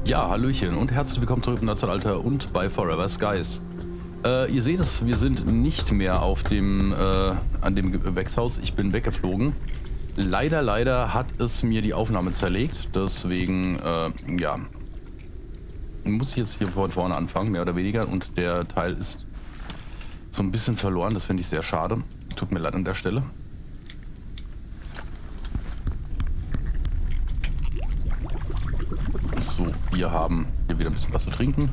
Ja, hallöchen und herzlich willkommen zurück im Zeitalter und bei Forever Skies. Ihr seht es, wir sind nicht mehr auf dem, an dem Gewächshaus. Ich bin weggeflogen. Leider hat es mir die Aufnahme zerlegt. Deswegen, ja, muss ich jetzt hier von vorne anfangen, mehr oder weniger. Und der Teil ist so ein bisschen verloren. Das finde ich sehr schade. Tut mir leid an der Stelle. So, wir haben hier wieder ein bisschen was zu trinken.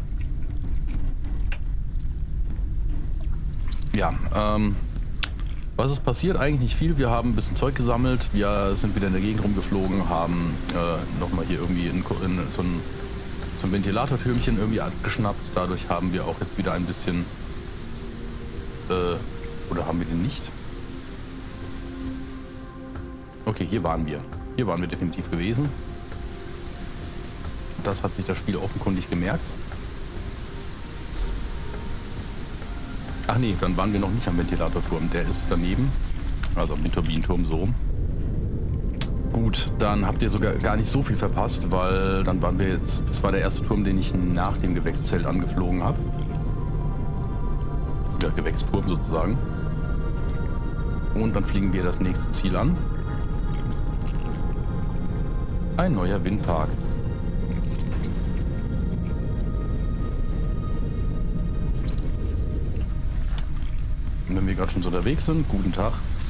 Ja, was ist passiert? Eigentlich nicht viel. Wir haben ein bisschen Zeug gesammelt. Wir sind wieder in der Gegend rumgeflogen, haben nochmal hier irgendwie so ein Ventilatortürmchen irgendwie abgeschnappt. Dadurch haben wir auch jetzt wieder ein bisschen... oder haben wir den nicht? Okay, hier waren wir. Hier waren wir definitiv gewesen. Das hat sich das Spiel offenkundig gemerkt. Ach nee, dann waren wir noch nicht am Ventilatorturm. Der ist daneben. Also am Turbinenturm so rum. Gut, dann habt ihr sogar gar nicht so viel verpasst, weil dann waren wir jetzt... Das war der erste Turm, den ich nach dem Gewächszelt angeflogen habe. Der Gewächsturm sozusagen. Und dann fliegen wir das nächste Ziel an. Ein neuer Windpark. Wenn wir gerade schon so unterwegs sind, guten Tag.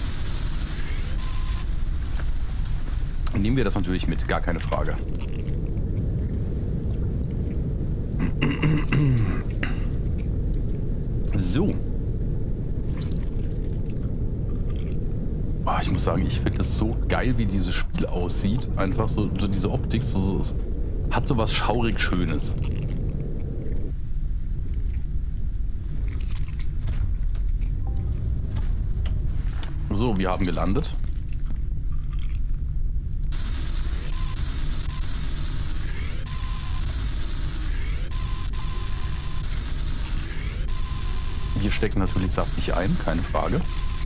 Nehmen wir das natürlich mit, gar keine Frage. So. Ich muss sagen, ich finde es so geil, wie dieses Spiel aussieht. Einfach so diese Optik, hat so was schaurig Schönes. So, wir haben gelandet. Wir stecken natürlich saftig ein, keine Frage.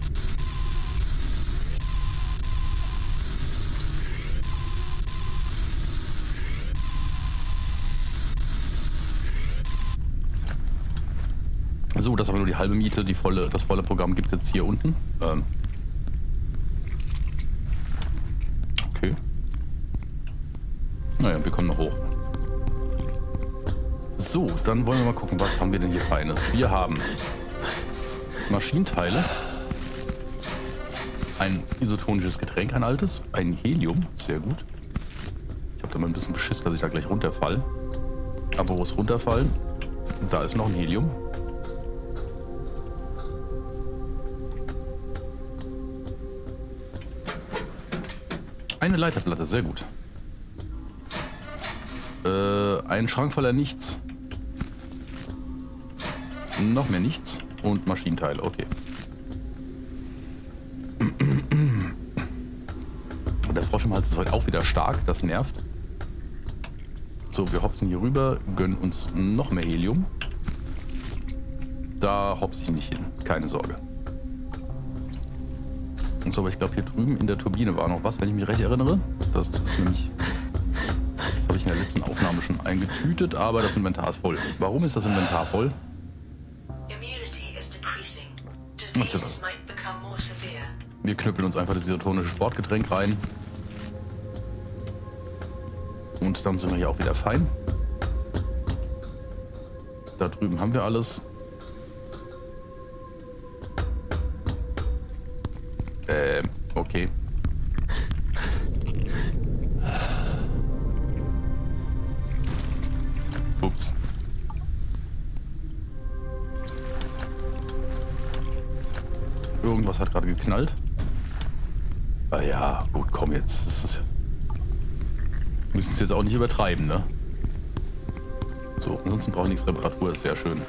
So, das ist aber nur die halbe Miete. Das volle Programm gibt es jetzt hier unten. Okay. Naja, wir kommen noch hoch. So, dann wollen wir mal gucken, was haben wir denn hier Feines. Wir haben Maschinenteile, ein isotonisches Getränk, ein altes, ein Helium, sehr gut. Ich habe da mal ein bisschen beschissen, dass ich da gleich runterfalle. Aber wo es runterfallen, da ist noch ein Helium. Eine Leiterplatte, sehr gut. Ein Schrank voller Nichts. Noch mehr Nichts. Und Maschinenteile, okay. Und der Frosch im Hals ist heute auch wieder stark, das nervt. So, wir hopsen hier rüber, gönnen uns noch mehr Helium. Da hopse ich nicht hin, keine Sorge. So, aber ich glaube, hier drüben in der Turbine war noch was, wenn ich mich recht erinnere. Das ist nämlich... Das habe ich in der letzten Aufnahme schon eingetütet, aber das Inventar ist voll. Warum ist das Inventar voll? Was ist das? Wir knüppeln uns einfach das isotonische Sportgetränk rein. Und dann sind wir hier auch wieder fein. Da drüben haben wir alles. Okay. Ups. Irgendwas hat gerade geknallt. Ah ja, gut, komm jetzt. Müssen es jetzt auch nicht übertreiben, ne? So, ansonsten brauche ich nichts Reparatur, ist sehr schön.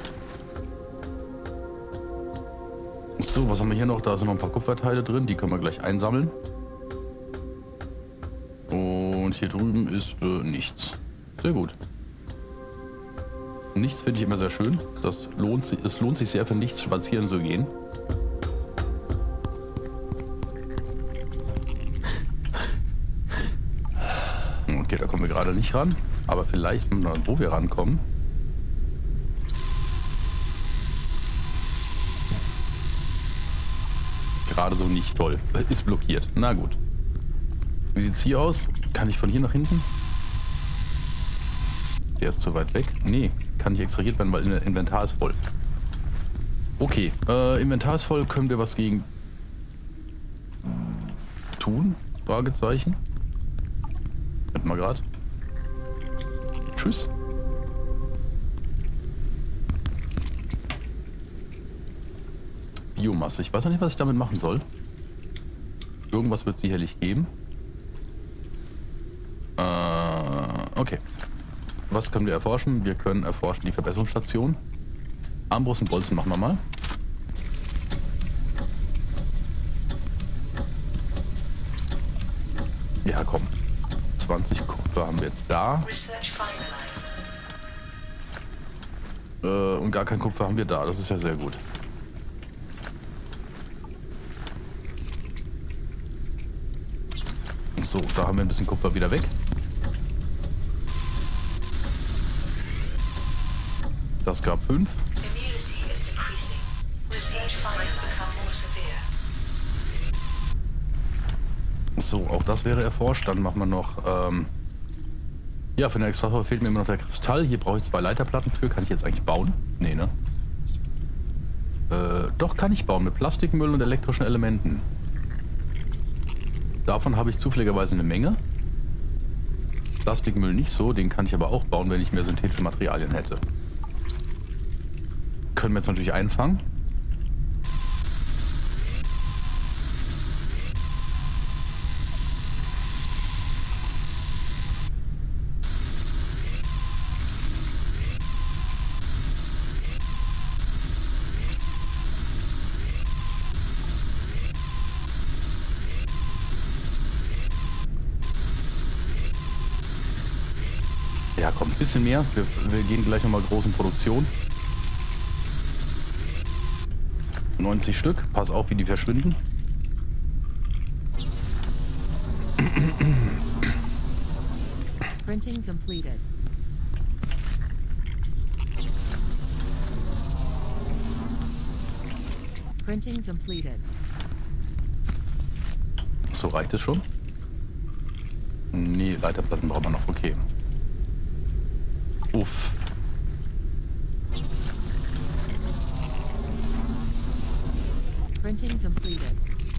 So, was haben wir hier noch? Da sind noch ein paar Kupferteile drin, die können wir gleich einsammeln. Und hier drüben ist nichts. Sehr gut. Nichts finde ich immer sehr schön. Es lohnt sich sehr, für nichts spazieren zu gehen. gerade nicht ran, aber vielleicht, wo wir rankommen. Gerade so nicht toll. Ist blockiert. Na gut. Wie sieht's hier aus? Kann ich von hier nach hinten? Der ist zu weit weg. Nee, kann nicht extrahiert werden, weil Inventar ist voll. Okay, Inventar ist voll. Können wir was gegen tun? Fragezeichen. Warte mal gerade. Tschüss. Biomasse. Ich weiß noch nicht, was ich damit machen soll. Irgendwas wird es sicherlich geben. Okay. Was können wir erforschen? Wir können erforschen die Verbesserungsstation. Armbrust und Bolzen machen wir mal. Ja, komm. 20 Kupfer haben wir da. Und gar kein Kupfer haben wir da. Das ist ja sehr gut. So, da haben wir ein bisschen Kupfer wieder weg. Das gab 5. So, auch das wäre erforscht. Dann machen wir noch, ja, für den Extraktor fehlt mir immer noch der Kristall. Hier brauche ich 2 Leiterplatten für. Kann ich jetzt eigentlich bauen? Nee, ne? Doch, kann ich bauen mit Plastikmüll und elektrischen Elementen. Davon habe ich zufälligerweise eine Menge. Plastikmüll nicht so, den kann ich aber auch bauen, wenn ich mehr synthetische Materialien hätte. Können wir jetzt natürlich einfangen. Ja, komm, ein bisschen mehr. Wir gehen gleich nochmal groß in Produktion. 90 Stück. Pass auf, wie die verschwinden. Printing completed. Printing completed. So, reicht es schon? Nee, Leiterplatten brauchen wir noch. Okay. Uff. Printing completed.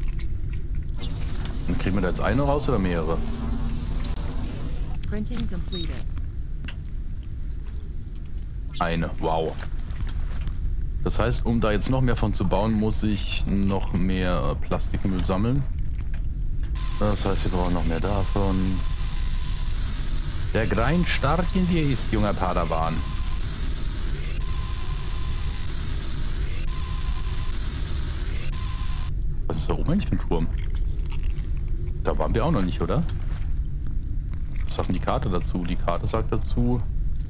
Und kriegen wir da jetzt eine raus oder mehrere? Printing completed. Eine, wow. Das heißt, um da jetzt noch mehr von zu bauen, muss ich noch mehr Plastikmüll sammeln. Das heißt, wir brauchen noch mehr davon. Der Grind stark in dir ist, junger Padawan. Was ist da oben eigentlich für ein Turm? Da waren wir auch noch nicht, oder? Was sagt denn die Karte dazu? Die Karte sagt dazu...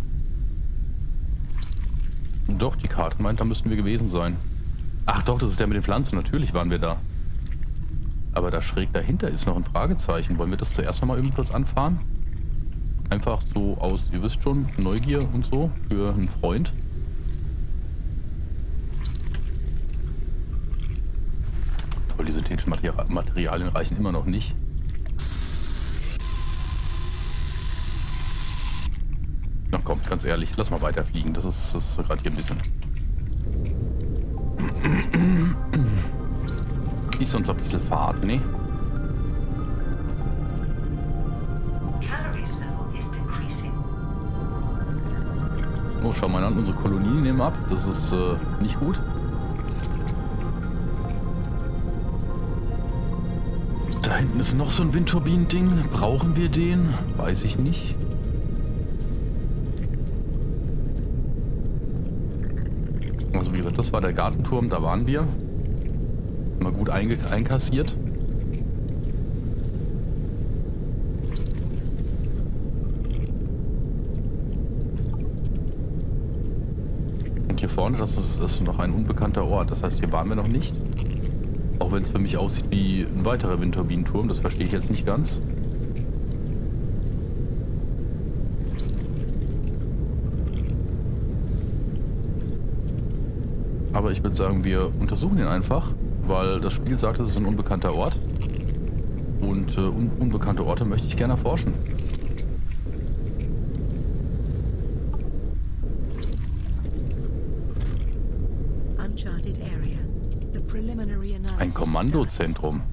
Doch, die Karte meint, da müssten wir gewesen sein. Ach doch, das ist der mit den Pflanzen. Natürlich waren wir da. Aber da schräg dahinter ist noch ein Fragezeichen. Wollen wir das zuerst noch mal irgendwie kurz anfahren? Einfach so aus, ihr wisst schon, Neugier und so für einen Freund. Toll, die synthetischen Materialien reichen immer noch nicht. Na komm, ganz ehrlich, lass mal weiterfliegen. Das ist gerade hier ein bisschen... Ist sonst ein bisschen Fahrt, ne? Oh, schau mal an, unsere Kolonien nehmen ab. Das ist nicht gut. Da hinten ist noch so ein Windturbinen-Ding. Brauchen wir den? Weiß ich nicht. Also wie gesagt, das war der Gartenturm, da waren wir. Mal gut einkassiert. Und hier vorne, das ist noch ein unbekannter Ort. Das heißt, hier waren wir noch nicht. Auch wenn es für mich aussieht wie ein weiterer Windturbinenturm. Das verstehe ich jetzt nicht ganz. Aber ich würde sagen, wir untersuchen ihn einfach, weil das Spiel sagt, es ist ein unbekannter Ort. Und unbekannte Orte möchte ich gerne erforschen. Uncharted area. The preliminary Ein analysis Kommandozentrum.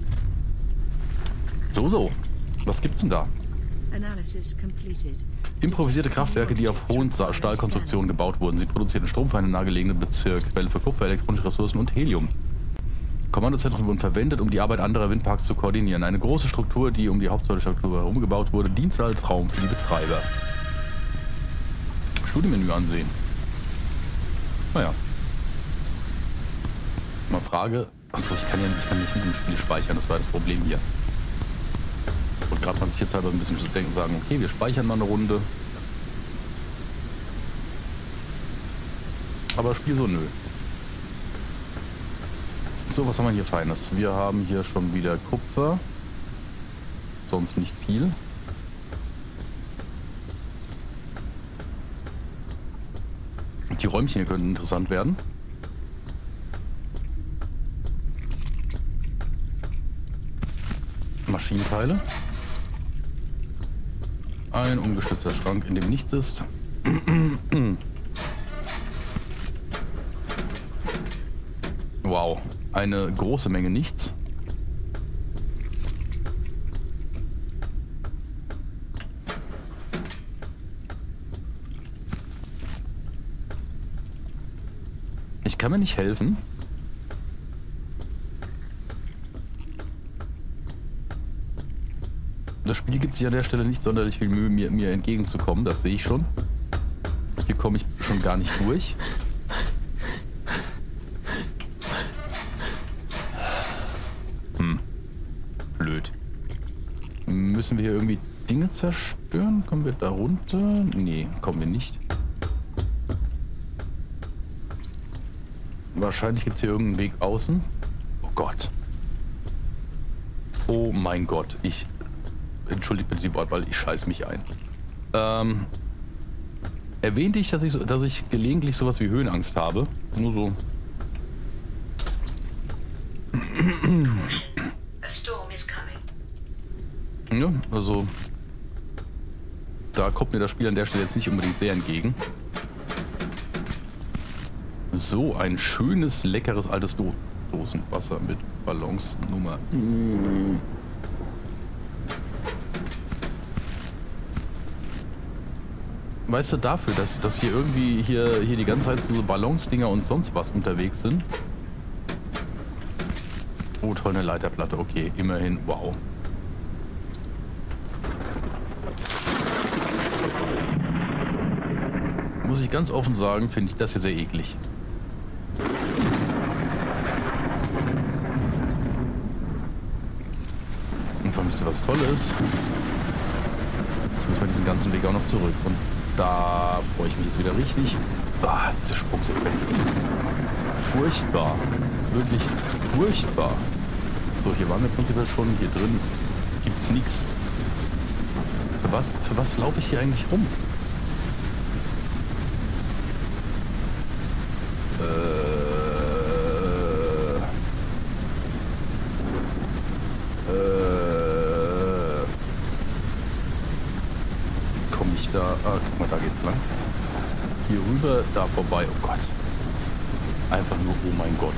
So. Was gibt's denn da? Analysis completed. Improvisierte Kraftwerke, die auf hohen Stahlkonstruktionen gebaut wurden. Sie produzierten Strom für einen nahegelegenen Bezirk, Quelle für Kupfer, elektronische Ressourcen und Helium. Kommandozentren wurden verwendet, um die Arbeit anderer Windparks zu koordinieren. Eine große Struktur, die um die Hauptsäulenstruktur herum gebaut wurde, diente als Raum für die Betreiber. Studiemenü ansehen. Naja. Mal Frage. Achso, ich kann nicht mit dem Spiel speichern, das war das Problem hier. Und gerade man sich jetzt halt ein bisschen zu denken, sagen, okay, wir speichern mal eine Runde. Aber das Spiel so nö. So, was haben wir hier Feines? Wir haben hier schon wieder Kupfer. Sonst nicht viel. Die Räumchen hier könnten interessant werden. Maschinenteile. Ein umgestützter Schrank, in dem nichts ist. Wow, eine große Menge nichts. Ich kann mir nicht helfen. Das Spiel gibt sich an der Stelle nicht sonderlich viel Mühe, mir entgegenzukommen. Das sehe ich schon. Hier komme ich schon gar nicht durch. Blöd. Müssen wir hier irgendwie Dinge zerstören? Kommen wir da runter? Nee, kommen wir nicht. Wahrscheinlich gibt es hier irgendeinen Weg außen. Oh Gott. Oh mein Gott. Entschuldigt bitte die Wortwahl, ich scheiß mich ein. Erwähnte ich, dass ich gelegentlich sowas wie Höhenangst habe? Nur so. A storm is coming. Ja, also da kommt mir das Spiel an der Stelle jetzt nicht unbedingt sehr entgegen. So, ein schönes, leckeres, altes Dosenwasser mit Ballons Nummer. Weißt du, dafür, dass hier irgendwie hier die ganze Zeit so Ballonsdinger und sonst was unterwegs sind. Oh, toll, eine Leiterplatte. Okay, immerhin. Wow. Muss ich ganz offen sagen, finde ich das hier sehr eklig. Und vor allem, wisst ihr, was toll ist? Jetzt müssen wir diesen ganzen Weg auch noch zurück. Und da freue ich mich jetzt wieder richtig. Ah, diese Sprungsequenzen. Furchtbar. Wirklich furchtbar. So, hier waren wir prinzipiell schon. Hier drin gibt's nichts. Für was laufe ich hier eigentlich rum? Komme ich da? Ah, guck mal, da geht's lang. Hier rüber, da vorbei. Oh Gott. Einfach nur, oh mein Gott.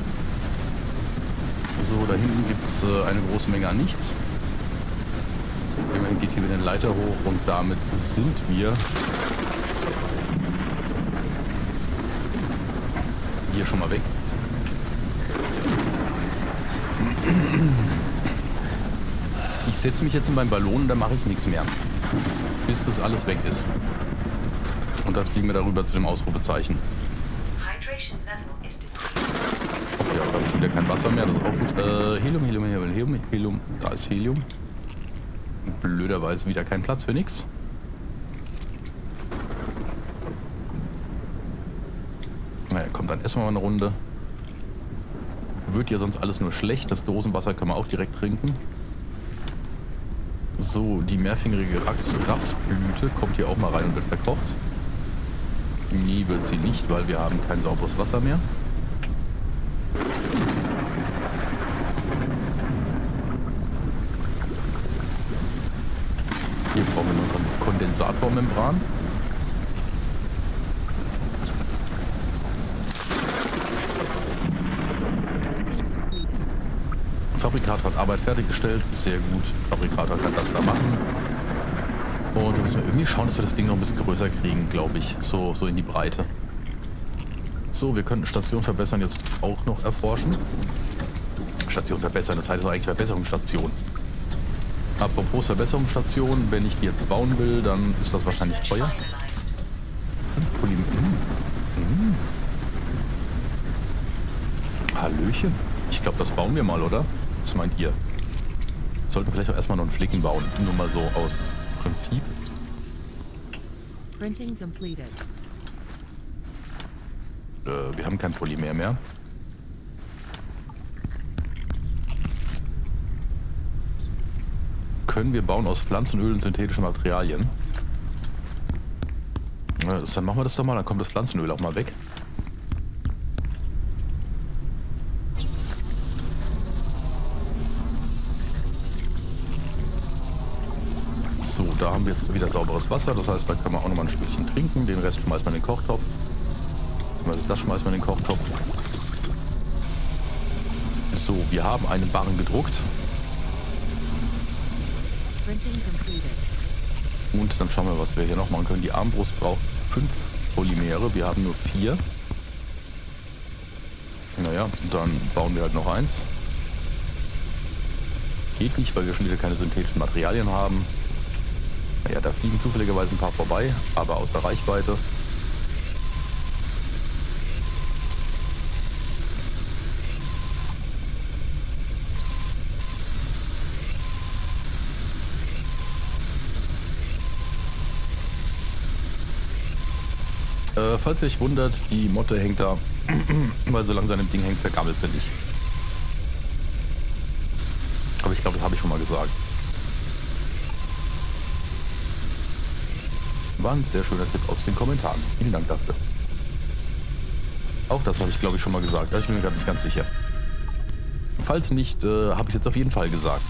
So, da hinten gibt es eine große Menge an nichts. Immerhin geht hier wieder eine Leiter hoch und damit sind wir hier schon mal weg. Ich setze mich jetzt in meinen Ballon und dann mache ich nichts mehr. Bis das alles weg ist. Und dann fliegen wir darüber zu dem Ausrufezeichen. Hydration level is decreasing. Okay, da habe ich schon wieder kein Wasser mehr, das ist auch gut. Helium. Da ist Helium. Blöderweise wieder kein Platz für nichts. Naja, kommt dann erstmal eine Runde. Wird ja sonst alles nur schlecht. Das Dosenwasser können wir auch direkt trinken. So, die mehrfingerige Rapsblüte kommt hier auch mal rein und wird verkocht. Nie wird sie nicht, weil wir haben kein sauberes Wasser mehr. Hier brauchen wir nur eine Kondensatormembran. Fabrikator hat Arbeit fertiggestellt. Sehr gut. Fabrikator kann das da machen. Und wir müssen irgendwie schauen, dass wir das Ding noch ein bisschen größer kriegen, glaube ich. So in die Breite. So, wir könnten Station verbessern jetzt auch noch erforschen. Station verbessern, das heißt eigentlich Verbesserungsstation. Apropos Verbesserungsstation, wenn ich die jetzt bauen will, dann ist das wahrscheinlich teuer. 5 Polymer. Hallöchen. Ich glaube, das bauen wir mal, oder? Was meint ihr? Sollten wir vielleicht auch erstmal noch einen Flicken bauen. Nur mal so aus Prinzip. Printing completed. Wir haben kein Polymer mehr. Können wir bauen aus Pflanzenöl und synthetischen Materialien? Dann machen wir das doch mal, dann kommt das Pflanzenöl auch mal weg. So, da haben wir jetzt wieder sauberes Wasser, das heißt, da kann man auch nochmal ein Stückchen trinken, den Rest schmeißt man in den Kochtopf. Also das schmeißt man in den Kochtopf. So, wir haben einen Barren gedruckt. Und dann schauen wir, was wir hier noch machen können. Die Armbrust braucht 5 Polymere, wir haben nur 4. Naja, dann bauen wir halt noch eins. Geht nicht, weil wir schon wieder keine synthetischen Materialien haben. Naja, da fliegen zufälligerweise ein paar vorbei, aber außer Reichweite. Falls ihr euch wundert, die Motte hängt da, weil solange sie an dem Ding hängt, vergammelt sie nicht. Aber ich glaube, das habe ich schon mal gesagt. War ein sehr schöner Tipp aus den Kommentaren. Vielen Dank dafür. Auch das habe ich, glaube ich, schon mal gesagt. Ich bin mir gerade nicht ganz sicher. Falls nicht, habe ich es jetzt auf jeden Fall gesagt.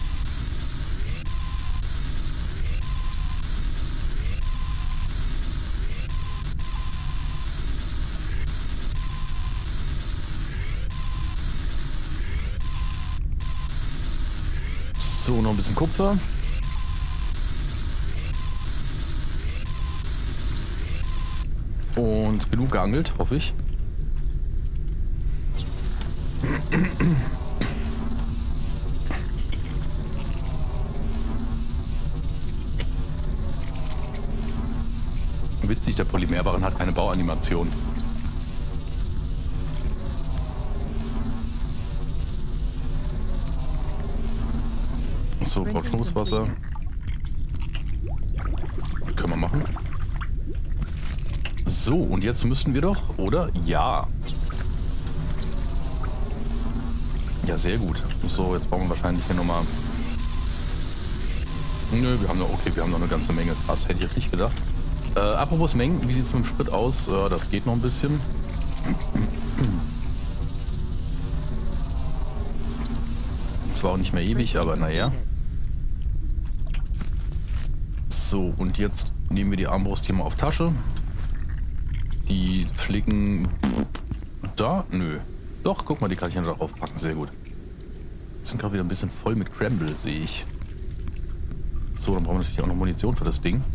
So, noch ein bisschen Kupfer. Und genug geangelt, hoffe ich. Witzig, der Polymerbarren hat keine Bauanimation. So, Portionswasser. Können wir machen. So, und jetzt müssen wir doch, oder? Ja. Ja, sehr gut. So, jetzt brauchen wir wahrscheinlich hier nochmal... Nö, wir haben noch, okay, wir haben noch eine ganze Menge. Krass, hätte ich jetzt nicht gedacht. Apropos Mengen, wie sieht es mit dem Sprit aus? Das geht noch ein bisschen. Zwar auch nicht mehr ewig, aber naja. So, und jetzt nehmen wir die Armbrust hier mal auf Tasche. Die Flicken... Da? Nö. Doch, guck mal, die kann ich ja noch drauf packen. Sehr gut. Sind gerade wieder ein bisschen voll mit Crumble, sehe ich. So, dann brauchen wir natürlich auch noch Munition für das Ding.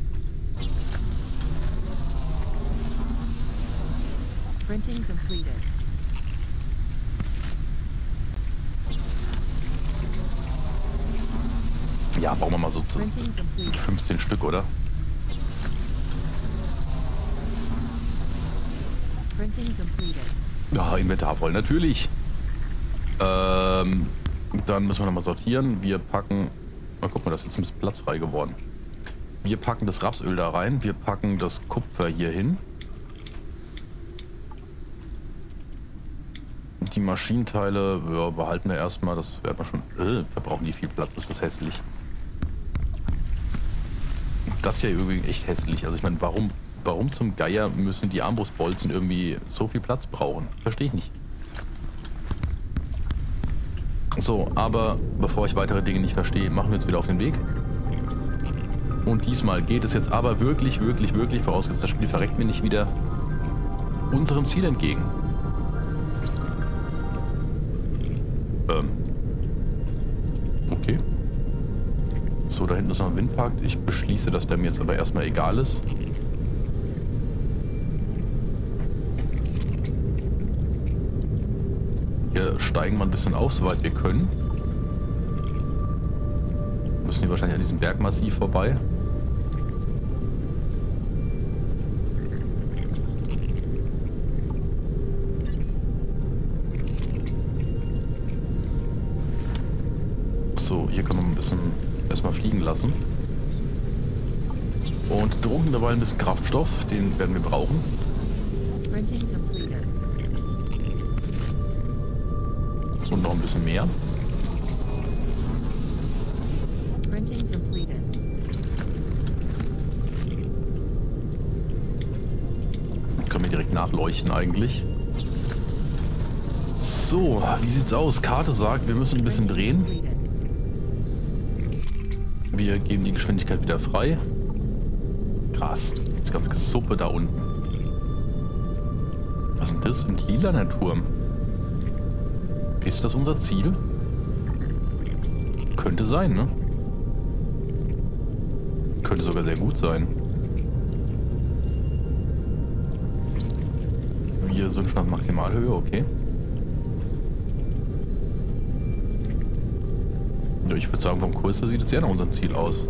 Printing completed. Ja, bauen wir mal so 15 Stück, oder? Printing completed. Ja, Inventar voll, natürlich. Dann müssen wir nochmal sortieren. Wir packen... Oh, guck mal, da ist jetzt ein bisschen Platz frei geworden. Wir packen das Rapsöl da rein. Wir packen das Kupfer hier hin. Die Maschinenteile ja, behalten wir erstmal. Das werden wir schon... verbrauchen die viel Platz. Ist das hässlich. Das ist ja übrigens echt hässlich. Also ich meine, warum zum Geier müssen die Armbrustbolzen irgendwie so viel Platz brauchen? Verstehe ich nicht. So, aber bevor ich weitere Dinge nicht verstehe, machen wir uns wieder auf den Weg. Und diesmal geht es jetzt aber wirklich, wirklich, wirklich, vorausgesetzt das Spiel verreckt mir nicht wieder, unserem Ziel entgegen. Okay. So, da hinten ist noch ein Windpark. Ich beschließe, dass der mir jetzt aber erstmal egal ist. Wir steigen mal ein bisschen auf, soweit wir können. Müssen hier wahrscheinlich an diesem Bergmassiv vorbei. So, hier können wir ein bisschen erstmal fliegen lassen. Und trunken dabei ein bisschen Kraftstoff, den werden wir brauchen. Printing completed. Und noch ein bisschen mehr. Printing completed. Können wir direkt nachleuchten eigentlich. So, wie sieht's aus? Karte sagt, wir müssen ein bisschen drehen. Completed. Wir geben die Geschwindigkeit wieder frei. Krass, das ganze Gesuppe da unten. Was ist denn das? Ein lilaner Turm. Ist das unser Ziel? Könnte sein, ne? Könnte sogar sehr gut sein. Wir sind schon auf Maximalhöhe, okay. Ja, ich würde sagen, vom Kurs her sieht es sehr nach unserem Ziel aus.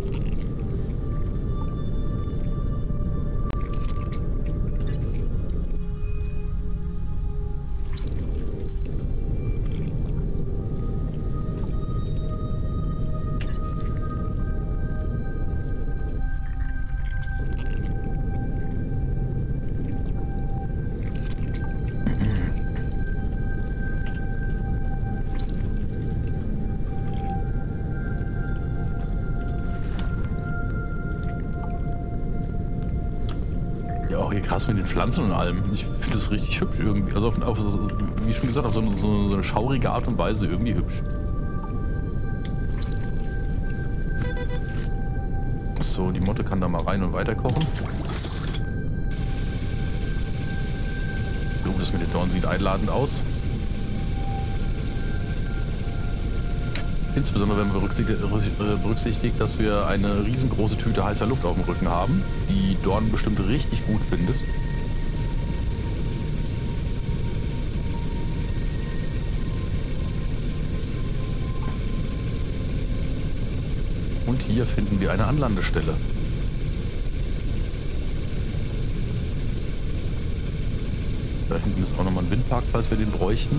Ja, auch hier krass mit den Pflanzen und allem. Ich finde das richtig hübsch irgendwie. Also wie schon gesagt, auf so eine schaurige Art und Weise irgendwie hübsch. So, die Motte kann da mal rein und weiter kochen. Das mit den Dornen sieht einladend aus. Insbesondere wenn man berücksichtigt, dass wir eine riesengroße Tüte heißer Luft auf dem Rücken haben, die Dorn bestimmt richtig gut findet. Und hier finden wir eine Anlandestelle. Da hinten ist auch nochmal ein Windpark, falls wir den bräuchten.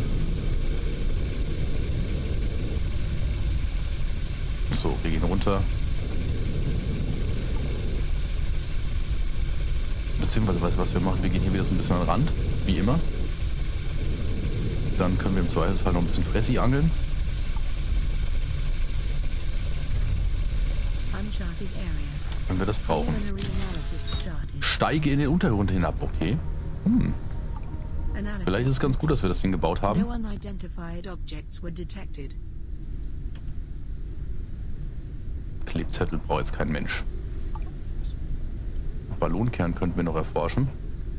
So, wir gehen runter. Beziehungsweise, weißt du, was wir machen? Wir gehen hier wieder so ein bisschen an den Rand, wie immer. Dann können wir im Zweifelsfall noch ein bisschen Fressi angeln. Uncharted area. Wenn wir das brauchen. Preliminary analysis started. Steige in den Untergrund hinab, okay. Analysis. Vielleicht ist es ganz gut, dass wir das Ding gebaut haben. No unidentified objects were detected. Klebzettel braucht jetzt kein Mensch. Ballonkern könnten wir noch erforschen.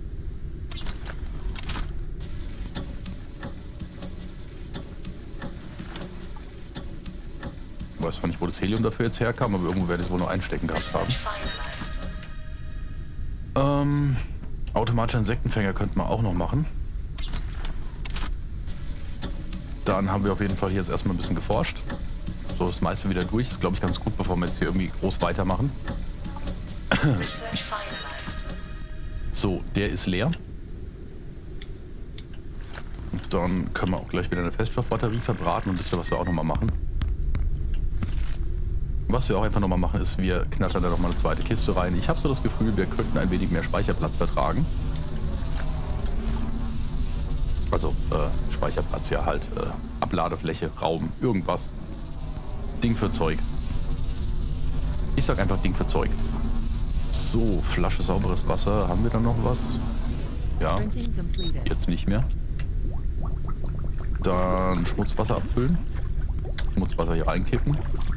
Ich weiß zwar nicht, wo das Helium dafür jetzt herkam, aber irgendwo werde ich es wohl noch einstecken gehabt haben. Research finalized. Automatischer Insektenfänger könnten wir auch noch machen. Dann haben wir auf jeden Fall hier jetzt erstmal ein bisschen geforscht. So, das meiste wieder durch. Das ist, glaube ich, ganz gut, bevor wir jetzt hier irgendwie groß weitermachen. Research finalized. So, der ist leer. Und dann können wir auch gleich wieder eine Feststoffbatterie verbraten und wisst ihr, was wir auch nochmal machen? Was wir auch einfach nochmal machen, ist, wir knattern da nochmal eine zweite Kiste rein. Ich habe so das Gefühl, wir könnten ein wenig mehr Speicherplatz vertragen. Also, Speicherplatz ja halt, Abladefläche, Raum, irgendwas. Ding für Zeug. Ich sag einfach Ding für Zeug. So, Flasche sauberes Wasser. Haben wir da noch was? Ja, Printing completed. jetzt nicht mehr. Dann Schmutzwasser abfüllen. Schmutzwasser hier reinkippen.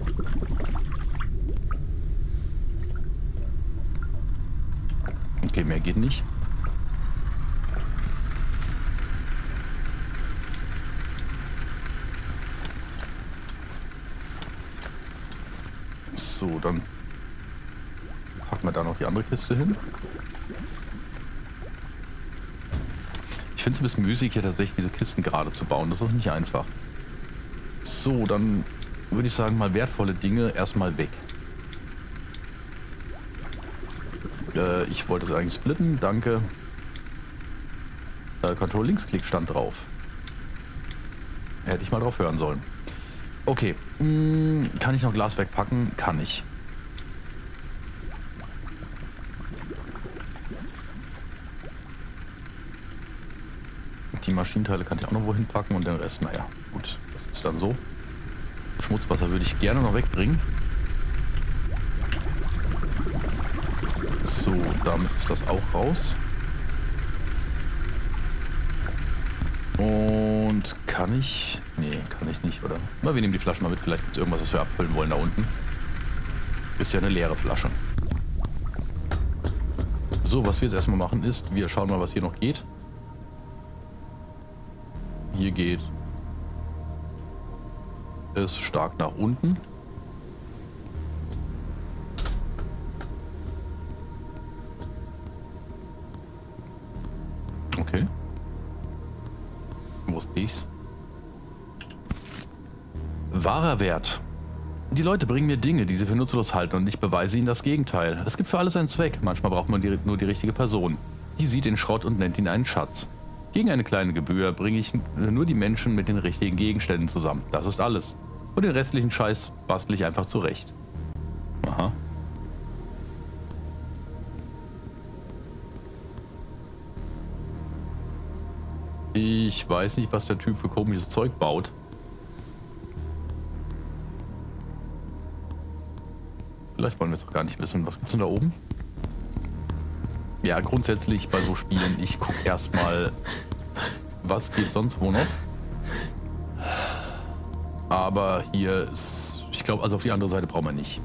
Okay, mehr geht nicht. So, dann packen wir da noch die andere Kiste hin. Ich finde es ein bisschen müßig, hier tatsächlich diese Kisten gerade zu bauen. Das ist nicht einfach. So, dann würde ich sagen, mal wertvolle Dinge erstmal weg. Ich wollte es eigentlich splitten, danke. Control Linksklick stand drauf. Hätte ich mal drauf hören sollen. Okay, kann ich noch Glas wegpacken? Kann ich. Die Maschinenteile kann ich auch noch wohin packen und den Rest, naja, gut, das ist dann so. Schmutzwasser würde ich gerne noch wegbringen. So, damit ist das auch raus. Und kann ich... Nee, kann ich nicht, oder? Na, wir nehmen die Flaschen mal mit. Vielleicht gibt es irgendwas, was wir abfüllen wollen da unten. Ist ja eine leere Flasche. So, was wir jetzt erstmal machen ist, wir schauen mal, was hier noch geht. Hier geht es stark nach unten. Okay. Wo ist dies? Wahrer Wert. Die Leute bringen mir Dinge, die sie für nutzlos halten, und ich beweise ihnen das Gegenteil. Es gibt für alles einen Zweck. Manchmal braucht man nur die richtige Person. Die sieht den Schrott und nennt ihn einen Schatz. Gegen eine kleine Gebühr bringe ich nur die Menschen mit den richtigen Gegenständen zusammen. Das ist alles. Und den restlichen Scheiß bastel ich einfach zurecht. Aha. Ich weiß nicht, was der Typ für komisches Zeug baut. Vielleicht wollen wir es auch gar nicht wissen. Was gibt's denn da oben? Ja, grundsätzlich bei so Spielen, ich gucke erstmal, was geht sonst wo noch. Aber hier ist, ich glaube, also auf die andere Seite brauchen wir nicht.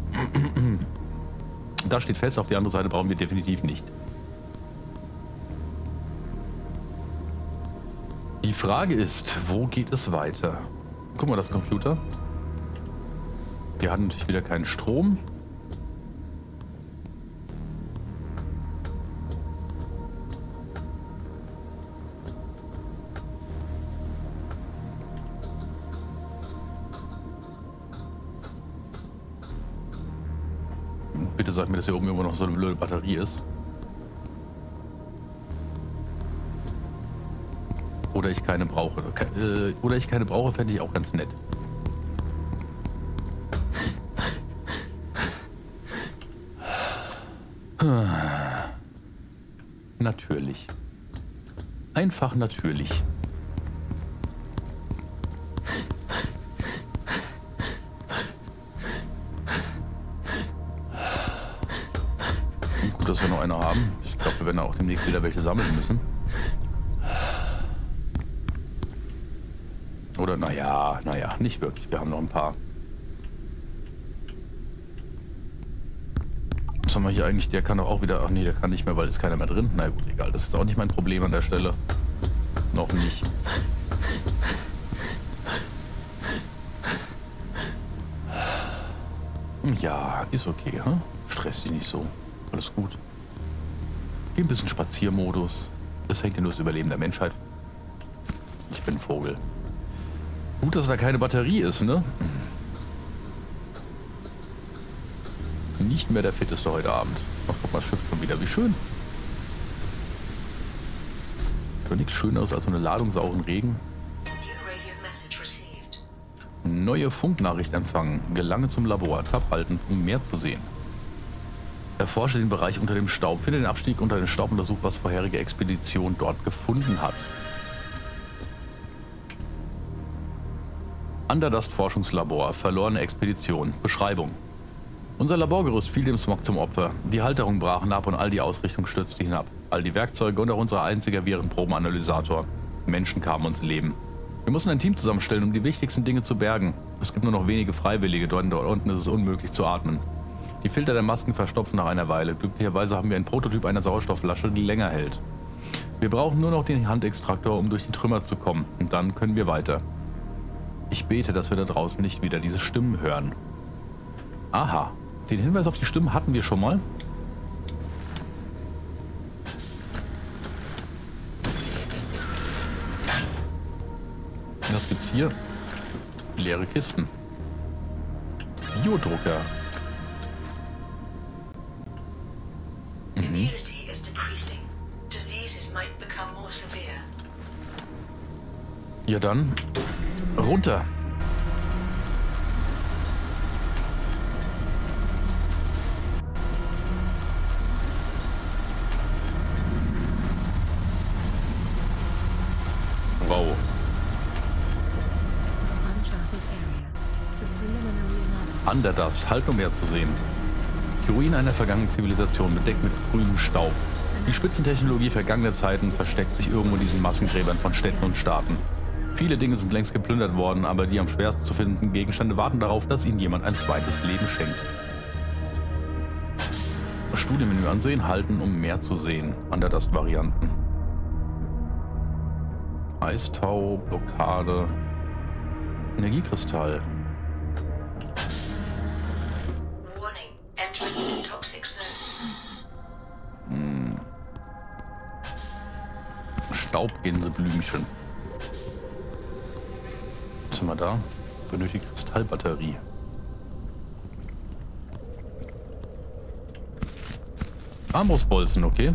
Da steht fest, auf die andere Seite brauchen wir definitiv nicht. Die Frage ist, wo geht es weiter? Guck mal, das ist ein Computer. Wir hatten natürlich wieder keinen Strom. Bitte sag mir, dass hier oben immer noch so eine blöde Batterie ist. Oder ich keine brauche. Oder ich keine brauche, fände ich auch ganz nett. Natürlich. Einfach natürlich. Gut, dass wir noch eine haben. Ich glaube, wir werden auch demnächst wieder welche sammeln müssen. Oder naja, nicht wirklich. Wir haben noch ein paar. Was haben wir hier eigentlich? Der kann doch auch wieder... Ach nee, der kann nicht mehr, weil ist keiner mehr drin. Na gut, egal. Das ist auch nicht mein Problem an der Stelle. Noch nicht. Ja, ist okay, hm? Stress dich nicht so. Alles gut. Geh ein bisschen Spaziermodus. Das hängt ja nur das Überleben der Menschheit. Ich bin ein Vogel. Gut, dass da keine Batterie ist, ne? Nicht mehr der fitteste heute Abend. Ach, guck mal, das Schiff schon wieder. Wie schön. Doch nichts Schöneres als so eine Ladung sauren Regen. Neue Funknachricht empfangen. Gelange zum Labor. Tab halten, um mehr zu sehen. Erforsche den Bereich unter dem Staub. Finde den Abstieg unter den Staub und untersuche, was vorherige Expedition dort gefunden hat. Underdust Forschungslabor. Verlorene Expedition. Beschreibung. Unser Laborgerüst fiel dem Smog zum Opfer. Die Halterungen brachen ab und all die Ausrichtung stürzte hinab. All die Werkzeuge und auch unser einziger Virenprobenanalysator. Menschen kamen ums Leben. Wir müssen ein Team zusammenstellen, um die wichtigsten Dinge zu bergen. Es gibt nur noch wenige Freiwillige, dort unten ist es unmöglich zu atmen. Die Filter der Masken verstopfen nach einer Weile. Glücklicherweise haben wir einen Prototyp einer Sauerstoffflasche, die länger hält. Wir brauchen nur noch den Handextraktor, um durch die Trümmer zu kommen. Und dann können wir weiter. Ich bete, dass wir da draußen nicht wieder diese Stimmen hören. Aha. Den Hinweis auf die Stimmen hatten wir schon mal. Was gibt's hier? Leere Kisten. Biodrucker. Immunity is decreasing. Diseases might become more severe. Ja dann, runter. Wow. Uncharted area. The preliminary analysis. Underdust, halt nur mehr zu sehen. Die Ruinen einer vergangenen Zivilisation, bedeckt mit grünem Staub. Die Spitzentechnologie vergangener Zeiten versteckt sich irgendwo in diesen Massengräbern von Städten und Staaten. Viele Dinge sind längst geplündert worden, aber die am schwersten zu findenden Gegenstände warten darauf, dass ihnen jemand ein zweites Leben schenkt. Studienmenü ansehen, halten, um mehr zu sehen. Underdust-Varianten. Eistau, Blockade, Energiekristall. Warning, entering into toxic zone. Staubgänseblümchen. Was haben wir da? Benötigt Kristallbatterie. Armbrustbolzen, okay.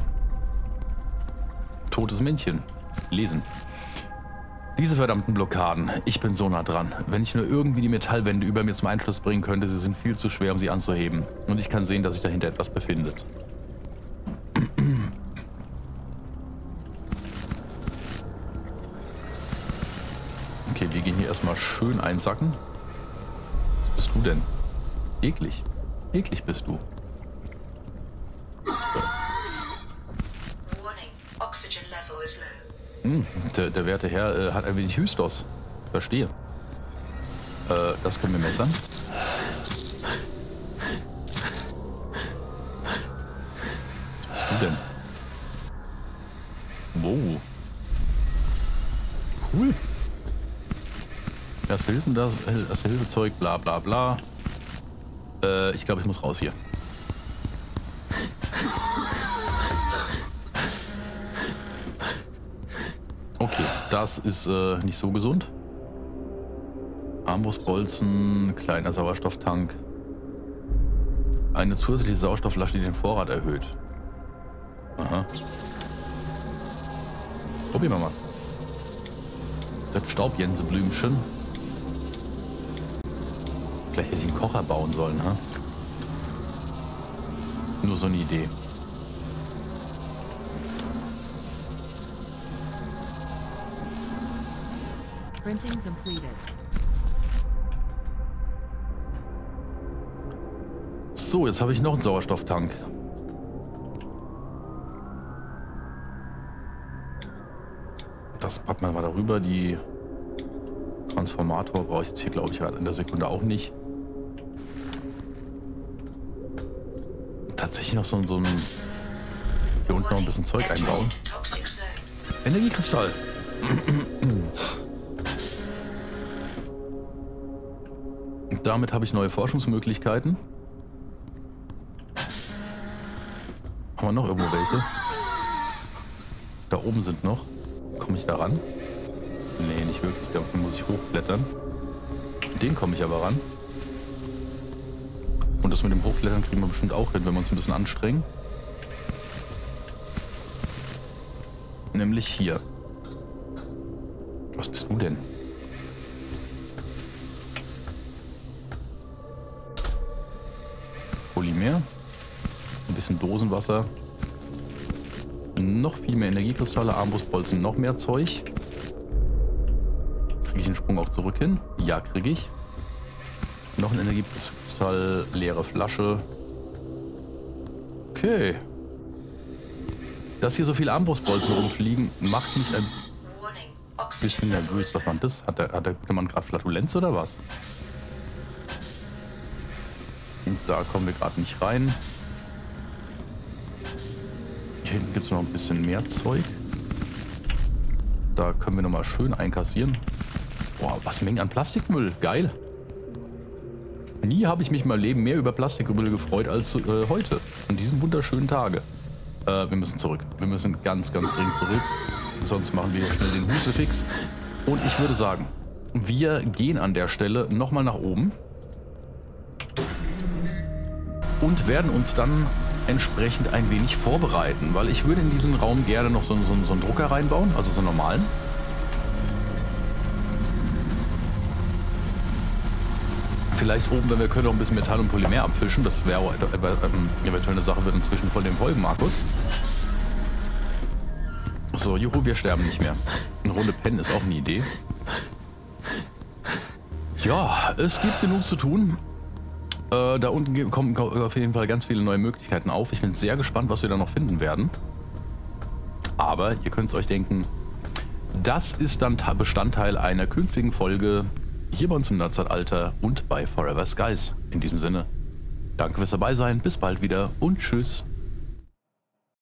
Totes Männchen. Lesen. Diese verdammten Blockaden. Ich bin so nah dran. Wenn ich nur irgendwie die Metallwände über mir zum Einschluss bringen könnte, sie sind viel zu schwer, um sie anzuheben. Und ich kann sehen, dass sich dahinter etwas befindet. Okay, wir gehen hier erstmal schön einsacken. Was bist du denn? Eklig. Eklig bist du. Warning, oxygen level is low. Der werte Herr hat ein wenig Hystos. Verstehe. Das können wir messern. Was bist du denn? Wow. Cool. Erste Hilfezeug, bla bla bla. Ich glaube, ich muss raus hier. Okay, das ist nicht so gesund. Armbrustbolzen, kleiner Sauerstofftank. Eine zusätzliche Sauerstoffflasche, die den Vorrat erhöht. Aha. Probieren wir mal. Das Staubgänseblümchen. Vielleicht hätte ich einen Kocher bauen sollen, ha? Nur so eine Idee. Printing completed. So, jetzt habe ich noch einen Sauerstofftank. Das packt man mal darüber. Die Transformator brauche ich jetzt hier, glaube ich, in der Sekunde auch nicht. Tatsächlich noch so ein hier unten noch ein bisschen Zeug Entering einbauen. into toxic zone. Energiekristall. Und damit habe ich neue Forschungsmöglichkeiten. Haben wir noch irgendwo welche? Da oben sind noch. Komme ich da ran? Nee, nicht wirklich. Da muss ich hochklettern. Den komme ich aber ran. Und das mit dem Hochklettern kriegen wir bestimmt auch hin, wenn wir uns ein bisschen anstrengen. Nämlich hier. Was bist du denn? Polymer. Ein bisschen Dosenwasser. Noch viel mehr Energiekristalle, Armbrustbolzen, noch mehr Zeug. Kriege ich den Sprung auch zurück hin? Ja, kriege ich. Noch ein Energiekristall, leere Flasche. Okay. Dass hier so viele Armbrustbolzen rumfliegen, macht mich ein... Warning, oxygen Bisschen nervös. Was war denn das? Hat der gute Mann gerade Flatulenz oder was? Und da kommen wir gerade nicht rein. Hier hinten gibt es noch ein bisschen mehr Zeug. Da können wir nochmal schön einkassieren. Boah, was Mengen an Plastikmüll. Geil. Nie habe ich mich in meinem Leben mehr über Plastikmüll gefreut als heute. An diesem wunderschönen Tage. Wir müssen zurück. Wir müssen ganz, ganz dringend zurück. Sonst machen wir schnell den Husefix. Und ich würde sagen, wir gehen an der Stelle nochmal nach oben. Und werden uns dann entsprechend ein wenig vorbereiten. Weil ich würde in diesen Raum gerne noch so einen Drucker reinbauen. Also so einen normalen. Vielleicht oben, wenn wir können, noch ein bisschen Metall und Polymer abfischen. Das wäre auch eventuell eine Sache, wird inzwischen voll dem Folgen, Markus. So, juhu, wir sterben nicht mehr. Eine Runde pennen ist auch eine Idee. Ja, es gibt genug zu tun. Da unten kommen auf jeden Fall ganz viele neue Möglichkeiten auf. Ich bin sehr gespannt, was wir da noch finden werden. Aber ihr könnt es euch denken, das ist dann Bestandteil einer künftigen Folge hier bei uns im Nerdzeitalter und bei Forever Skies. In diesem Sinne, danke fürs Dabeisein, bis bald wieder und tschüss.